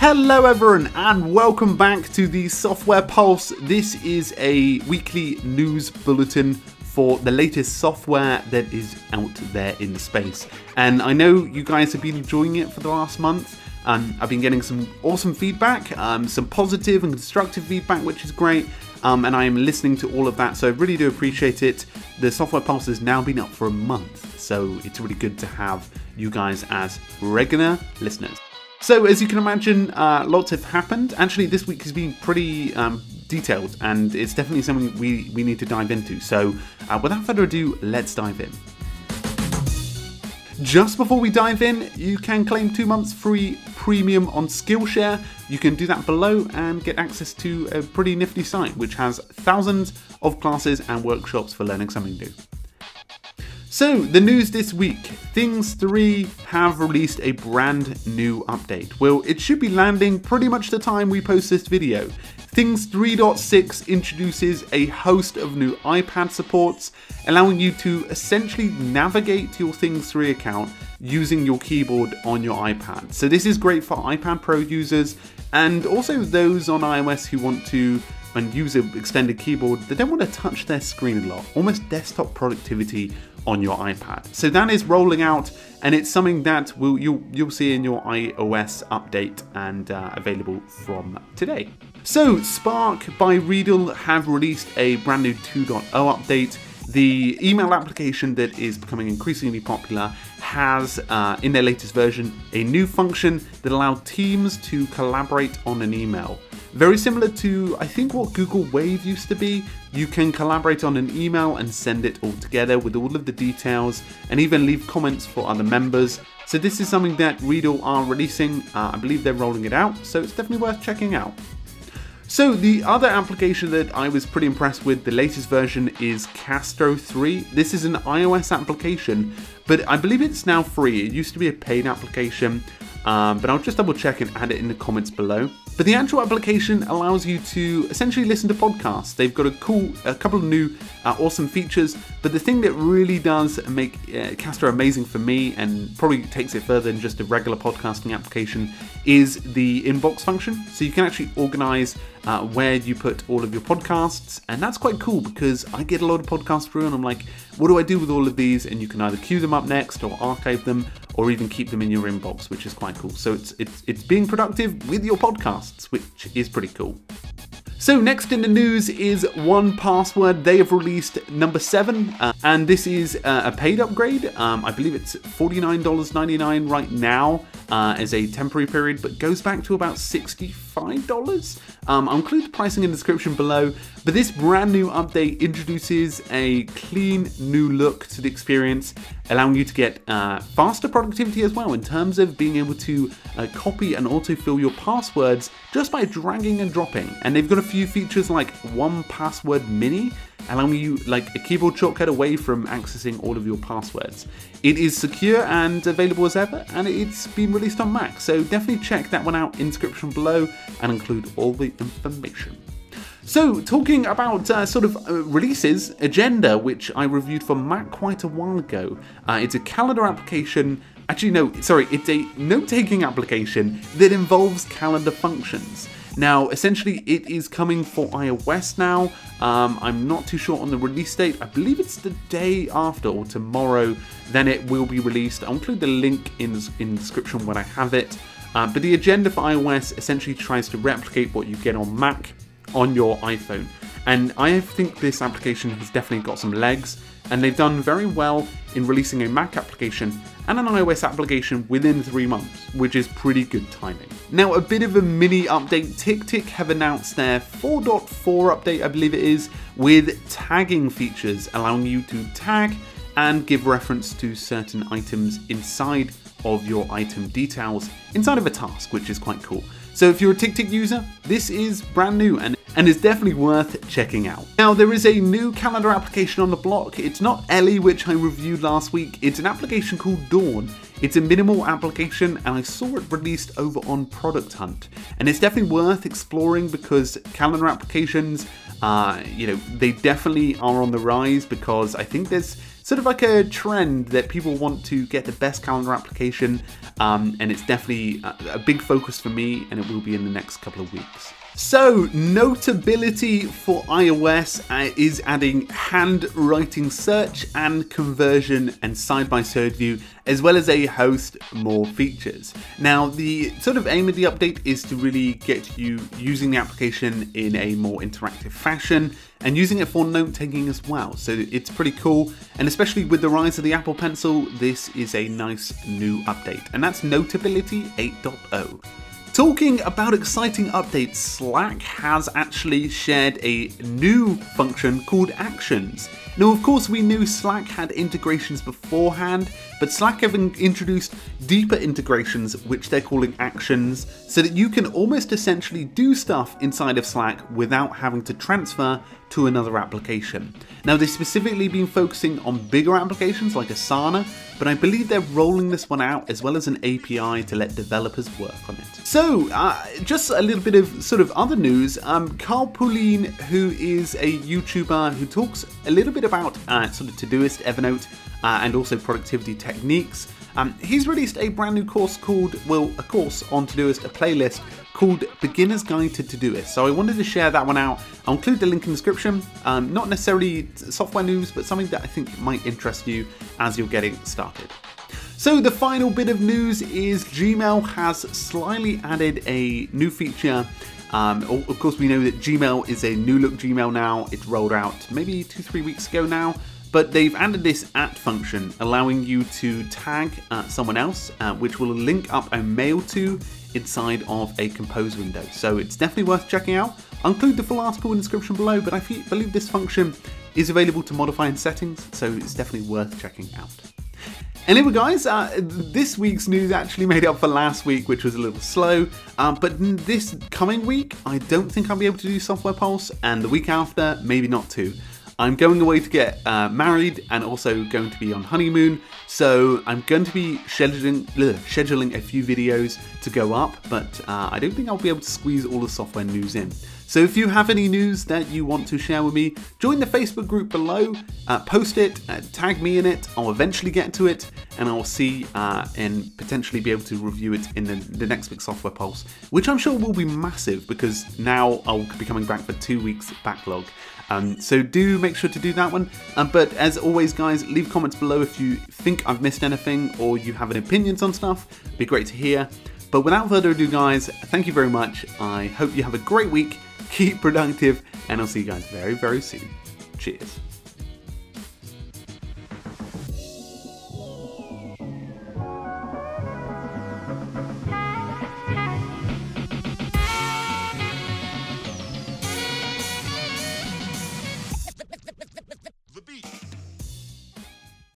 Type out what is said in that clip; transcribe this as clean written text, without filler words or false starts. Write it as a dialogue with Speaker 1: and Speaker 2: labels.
Speaker 1: Hello everyone and welcome back to the Software Pulse. This is a weekly news bulletin for the latest software that is out there in space. And I know you guys have been enjoying it for the last month. I've been getting some awesome feedback, some positive and constructive feedback, which is great. And I am listening to all of that, so I really do appreciate it. The Software Pulse has now been up for a month, so it's really good to have you guys as regular listeners. So as you can imagine, lots have happened. Actually, this week has been pretty detailed, and it's definitely something we need to dive into. So without further ado, let's dive in. Just before we dive in, you can claim 2 months free premium on Skillshare. You can do that below and get access to a pretty nifty site, which has thousands of classes and workshops for learning something new. So, the news this week, Things 3 have released a brand new update. Well, it should be landing pretty much the time we post this video. Things 3.6 introduces a host of new iPad supports, allowing you to essentially navigate to your Things 3 account using your keyboard on your iPad. So this is great for iPad Pro users and also those on iOS who want to and use an extended keyboard. They don't want to touch their screen a lot, almost desktop productivity on your iPad. So that is rolling out, and it's something that you'll see in your iOS update and available from today. So Spark by Readdle have released a brand new 2.0 update. The email application that is becoming increasingly popular has, in their latest version, a new function that allows teams to collaborate on an email. Very similar to, I think, what Google Wave used to be. You can collaborate on an email and send it all together with all of the details and even leave comments for other members. So this is something that Readdle are releasing. I believe they're rolling it out, so it's definitely worth checking out. So the other application that I was pretty impressed with, the latest version, is Castro 3. This is an iOS application, but I believe it's now free. It used to be a paid application, but I'll just double check and add it in the comments below. But the actual application allows you to essentially listen to podcasts. They've got a couple of new awesome features, but the thing that really does make Castro amazing for me and probably takes it further than just a regular podcasting application is the inbox function. So you can actually organize where you put all of your podcasts, and that's quite cool because I get a lot of podcasts through and I'm like, what do I do with all of these? And you can either queue them up next or archive them or even keep them in your inbox, which is quite cool. So it's being productive with your podcasts, which is pretty cool. So next in the news is 1Password. They have released number 7, and this is a paid upgrade. I believe it's $49.99 right now as a temporary period, but goes back to about $65. I'll include the pricing in the description below, but this brand new update introduces a clean new look to the experience, allowing you to get faster productivity as well in terms of being able to copy and autofill your passwords just by dragging and dropping. And they've got a few features like 1Password Mini, allowing you like a keyboard shortcut away from accessing all of your passwords. It is secure and available as ever, and it's been released on Mac, so definitely check that one out in the description below and include all the information. So, talking about releases, Agenda, which I reviewed for Mac quite a while ago. It's a calendar application. Actually, no, sorry, it's a note-taking application that involves calendar functions. Now, essentially, it is coming for iOS now. I'm not too sure on the release date. I believe it's the day after or tomorrow, then it will be released. I'll include the link in the description when I have it. But the Agenda for iOS essentially tries to replicate what you get on Mac on your iPhone. And I think this application has definitely got some legs, and they've done very well in releasing a Mac application and an iOS application within 3 months, which is pretty good timing. Now, a bit of a mini update. TickTick have announced their 4.4 update, I believe it is, with tagging features, allowing you to tag and give reference to certain items inside of your item details inside of a task, which is quite cool. So if you're a TickTick user, this is brand new and is definitely worth checking out. Now, there is a new calendar application on the block. It's not Ellie, which I reviewed last week. It's an application called Dawn. It's a minimal application, and I saw it released over on Product Hunt. And it's definitely worth exploring because calendar applications, they definitely are on the rise, because I think there's sort of like a trend that people want to get the best calendar application, and it's definitely a big focus for me, and it will be in the next couple of weeks. So, Notability for iOS is adding handwriting search and conversion and side-by-side view, as well as a host more features. Now, the sort of aim of the update is to really get you using the application in a more interactive fashion and using it for note-taking as well. So it's pretty cool, and especially with the rise of the Apple Pencil, this is a nice new update, and that's Notability 8.0. Talking about exciting updates, Slack has actually shared a new function called Actions. Now, of course, we knew Slack had integrations beforehand, but Slack have introduced deeper integrations, which they're calling Actions, so that you can almost essentially do stuff inside of Slack without having to transfer to another application. Now, they've specifically been focusing on bigger applications like Asana, but I believe they're rolling this one out as well as an API to let developers work on it. So, just a little bit of sort of other news. Carl Pullein, who is a YouTuber who talks a little bit about sort of Todoist, Evernote, and also productivity techniques. He's released a brand new course called, well, a course on Todoist, a playlist called Beginner's Guide to Todoist. So I wanted to share that one out. I'll include the link in the description. Not necessarily software news, but something that I think might interest you as you're getting started. So the final bit of news is Gmail has slightly added a new feature. Of course, we know that Gmail is a new look Gmail now. It's rolled out maybe 2-3 weeks ago now. But they've added this @ function, allowing you to tag someone else, which will link up a mail to inside of a Compose window. So it's definitely worth checking out. I'll include the full article in the description below, but I believe this function is available to modify in settings, so it's definitely worth checking out. Anyway guys, this week's news actually made up for last week, which was a little slow, but this coming week, I don't think I'll be able to do Software Pulse, and the week after, maybe not too. I'm going away to get married and also going to be on honeymoon, so I'm going to be scheduling a few videos to go up, but I don't think I'll be able to squeeze all the software news in. So if you have any news that you want to share with me, join the Facebook group below, post it, tag me in it, I'll eventually get to it, and I'll see and potentially be able to review it in the next week's Software Pulse, which I'm sure will be massive because now I'll be coming back for 2 weeks backlog. So do make sure to do that one. But as always, guys, leave comments below if you think I've missed anything or you have any opinions on stuff. It'd be great to hear. But without further ado, guys, thank you very much. I hope you have a great week. Keep productive, and I'll see you guys very, very soon. Cheers.